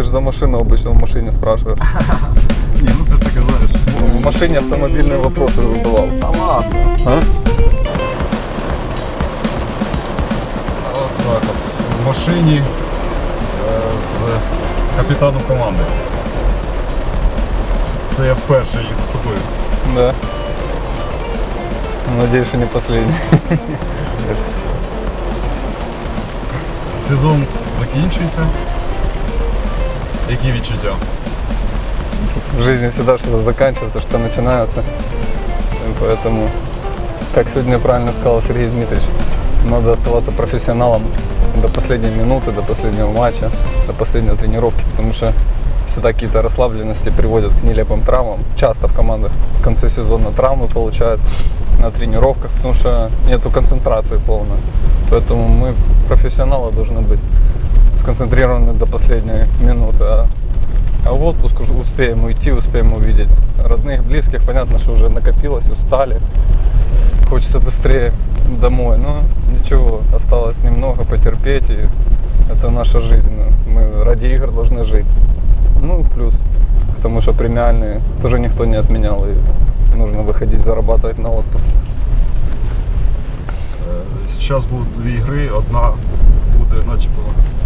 ж за машину обычно в машине спрашиваешь. Ні, ну це ж таке, знаєш. В машине автомобильные вопросы задавал. Та ладно. А? От так от. В машині з капітаном команди. Це я вперше їду з тобою. Да. Надеюсь, что не последний. Сезон закінчується. Які відчуття? В жизни всегда что-то заканчивается, что начинается. И поэтому, как сегодня правильно сказал Сергей Дмитриевич, надо оставаться профессионалом до последней минуты, до последнего матча, до последней тренировки, потому что всегда какие-то расслабленности приводят к нелепым травмам. Часто в командах в конце сезона травмы получают на тренировках, потому что нету концентрации полной. Поэтому мы, профессионалы, должны быть сконцентрированы до последней минуты. А в отпуск уже успеем уйти, успеем увидеть родных, близких. Понятно, что уже накопилось, устали. Хочется быстрее домой. Но ничего, осталось немного потерпеть. И это наша жизнь. Мы ради игр должны жить. Ну, плюс к тому, что премиальные тоже никто не отменял. И нужно выходить зарабатывать на отпуск. Зараз будуть дві гри, одна буде начебто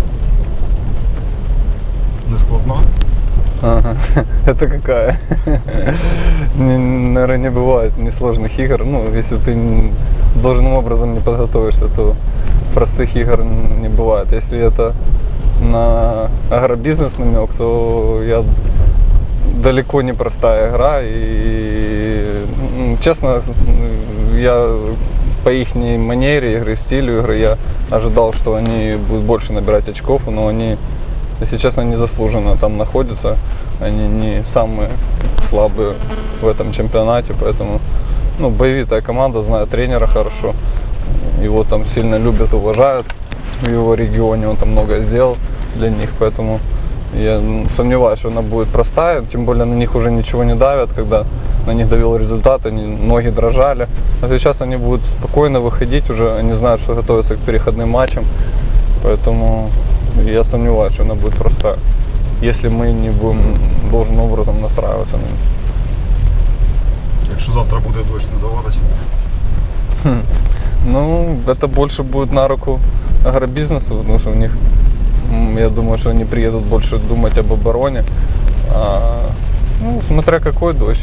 нескладна. Ага, это какая? Наверное, не бывает несложных игр. Ну, если ты должным образом не подготовишься, то простых игр не бывает. Если это на агробизнес намек, то я далеко не простая игра. И, честно, я по их манере игры, стилю игры, я ожидал, что они будут больше набирать очков, но они, если честно, незаслуженно там находятся. Они не самые слабые в этом чемпионате, поэтому боевитая команда, знает тренера хорошо. Его там сильно любят, уважают в его регионе, он там многое сделал для них, поэтому я сомневаюсь, что она будет простая, тем более на них уже ничего не давят, когда на них давил результат, они, ноги дрожали. А сейчас они будут спокойно выходить, уже они знают, что готовятся к переходным матчам, поэтому я сомневаюсь, что она будет простая, если мы не будем должным образом настраиваться на них. Якщо завтра буде дощ, не заводить? Ну, это больше будет на руку агробизнесу, потому что у них, я думаю, что они приедут больше думать об обороне. Смотря какой дождь.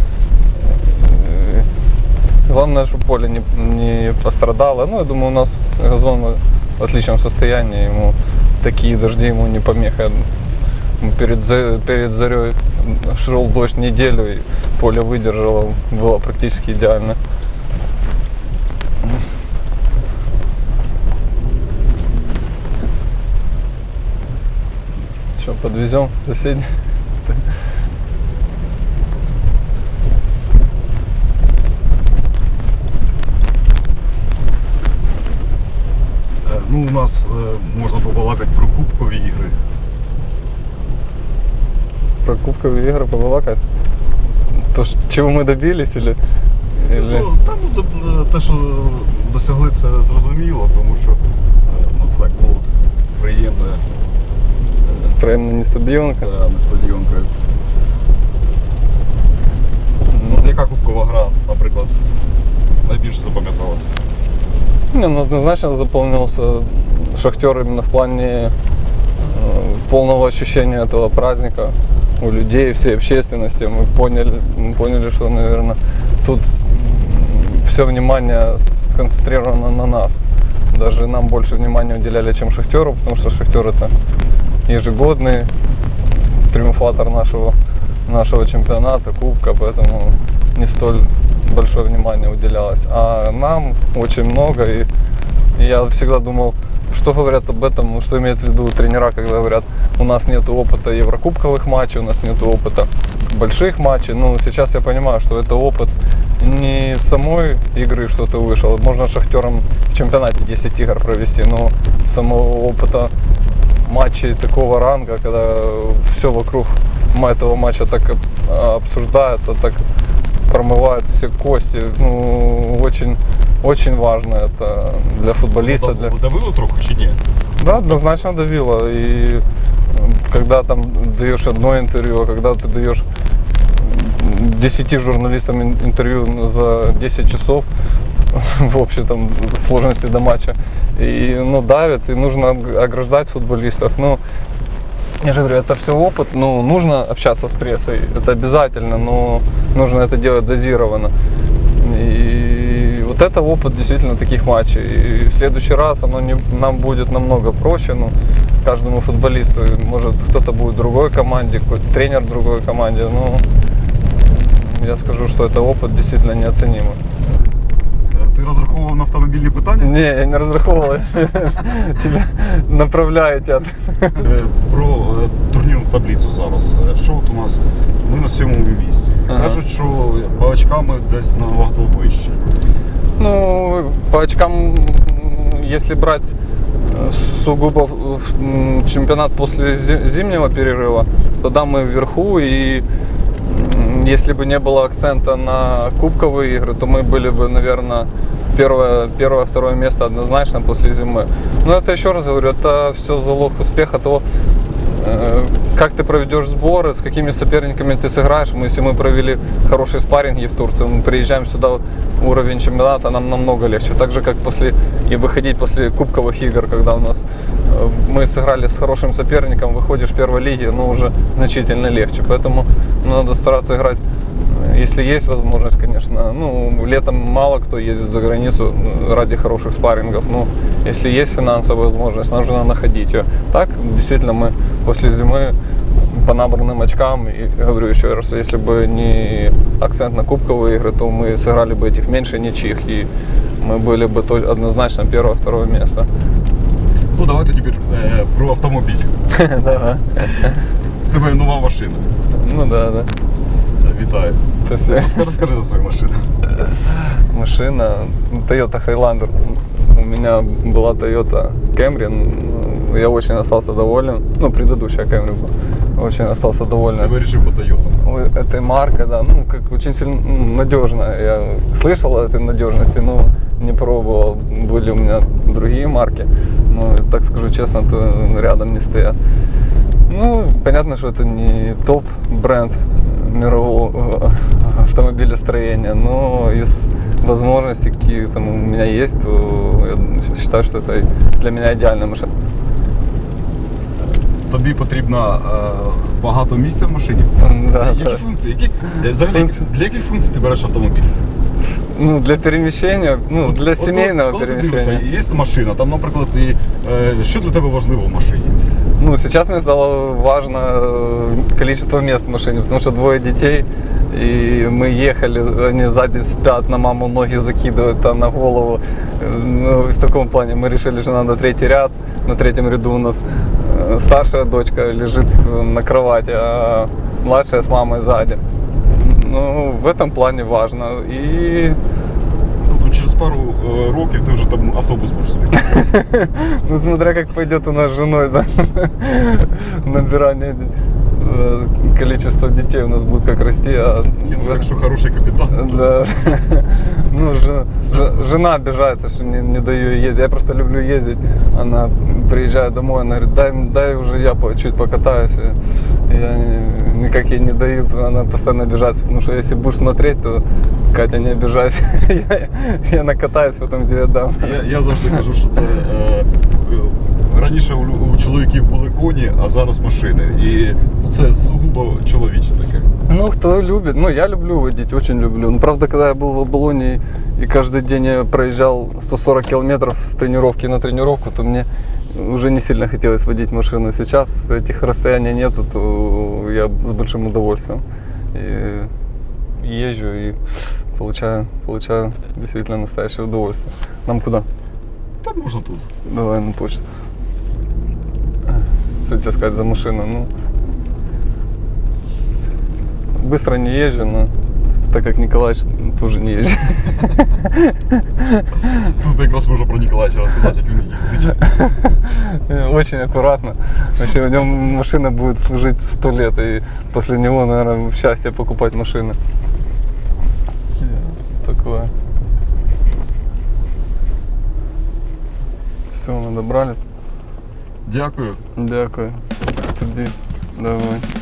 Главное, чтобы поле не пострадало. Я думаю, у нас газон в отличном состоянии, ему такие дожди ему не помеха. Перед зарей шел дождь неделю, и поле выдержало, было практически идеально. Что, подвезем соседей? Ну, у нас можна побалакати про кубкові ігри. Про кубковые игры побалакать? То, чего мы добились, или... Те, що досягли, це зрозуміло, тому що це так було приємне. Приємна несподіванка. Несподіванка. Яка кубкова гра, наприклад, найбільше запам'яталася? Однозначно запомнился Шахтер именно в плане полного ощущения этого праздника у людей, всей общественности. Мы поняли, что, наверное, тут все внимание сконцентрировано на нас. Даже нам больше внимания уделяли, чем Шахтеру, потому что Шахтер — это ежегодный триумфатор нашего чемпионата, кубка, поэтому не столь большое внимание уделялось. А нам очень много, и я всегда думал, что говорят об этом, что имеют в виду тренера, когда говорят, у нас нет опыта еврокубковых матчей, у нас нет опыта больших матчей. Сейчас я понимаю, что это опыт не самой игры, что-то вышло. Можно Шахтером в чемпионате 10 игр провести, но самого опыта матчей такого ранга, когда все вокруг этого матча так обсуждается, так промывают все кости. Очень, очень важно это для футболиста. Давило трохи чи ні? Да, однозначно давило. И когда там даешь одно интервью, а когда ты даешь 10 журналистам интервью за 10 часов в общей там сложности до матча, и давит, и нужно ограждать футболистов. Я же говорю, это все опыт, нужно общаться с прессой, это обязательно, но нужно это делать дозированно. И вот это опыт действительно таких матчей. И в следующий раз нам будет намного проще, каждому футболисту. Может, кто-то будет в другой команде, какой-то тренер в другой команде, но я скажу, что это опыт действительно неоценимый. Ти розраховував на автомобільні питання? Ні, я не розраховував. Тебе направляють. Про турнірну таблицю зараз. Що от у нас? Ми на 7-му місці. Кажуть, що по очкам ми десь набагато вище. По очкам, если брать сугубо чемпионат после зимнего перерыва, то да, мы вверху, и если бы не было акцента на кубковые игры, то мы были бы, наверное, первое, второе место однозначно после зимы. Но это, еще раз говорю, это все залог успеха того, как ты проведешь сборы, с какими соперниками ты сыграешь. Если мы провели хорошие спарринги в Турции, мы приезжаем сюда, уровень чемпионата нам намного легче. Так же, как выходить после кубковых игр, когда мы сыграли с хорошим соперником, выходишь в первой лиге, уже значительно легче. Поэтому надо стараться играть, если есть возможность, конечно. Летом мало кто ездит за границу ради хороших спаррингов. Если есть финансовая возможность, нужно находить ее. Так, действительно, мы после зимы по набранным очкам, и говорю еще раз, если бы не акцент на кубковые игры, то мы сыграли бы этих меньше ничьих, и мы были бы однозначно первое-второе место. Давайте теперь про автомобиль. Давай. В тебе нова машина. Да. Вітаю. Спасибо. Расскажи за свою машину. Машина Toyota Highlander. У меня была Toyota Camry. Я очень остался доволен. Предыдущая Camry была. Очень остался доволен. Ты решил по Toyota. Этой маркой, да. Как очень сильно надежная. Я слышал о этой надежности, но не пробовал. Были у меня другие марки. Но, так скажу честно, то рядом не стоят. Понятно, что это не топ-бренд мирового автомобилестроения, но из возможностей, какие там у меня есть, то я считаю, что это для меня идеальная машина. Тобі потрібно багато місця в машині? Да, які функції? Для яких функцій ти береш автомобіль? Для переміщення, для сімейного переміщення. Є машина, там, наприклад, що для тебе важливо в машині? Сейчас мне стало важно количество мест в машине, потому что 2 детей, и мы ехали, они сзади спят, на маму ноги закидывают, на голову. В таком плане мы решили, что надо 3-й ряд. На 3-м ряду у нас старшая дочка лежит на кровати, а младшая с мамой сзади. В этом плане важно. И через пару років ти вже там автобус будеш собі. Смотря как пойдет у нас с женой, да, набирание количества детей у нас будет как расти. Так что хороший капитан. Да. Жена обижается, что не даю ей ездить. Я просто люблю ездить. Она приезжает домой, она говорит, дай уже я чуть покатаюсь. Я никак ей не даю, она постоянно обижается, потому что если будешь смотреть, то Катя, не обижайся, я накатаюсь, потім тебе дам. Я завжди кажу, що це раніше у чоловіків були коні, а зараз машини. І це сугубо чоловіче таке. Кто любит. Я люблю водить, очень люблю. Правда, когда я был в Оболоне и каждый день я проезжал 140 километров с тренировки на тренировку, то мне уже не сильно хотелось водить машину. Сейчас этих расстояний нету, то я с большим удовольствием и езжу и получаю действительно настоящее удовольствие. Нам куда? Там можно тут. Давай на почту. Что тебе сказать за машину? Быстро не езжу, но так как Николаевич тоже не ездит. Тут якраз можна про Николаевича рассказать, як він їздить. Очень аккуратно. Вообще у него машина будет служить 100 лет, и после него, наверное, счастье покупать машины. Такое. Все, мы добрались. Дякую. Дякую. Тобі. Давай.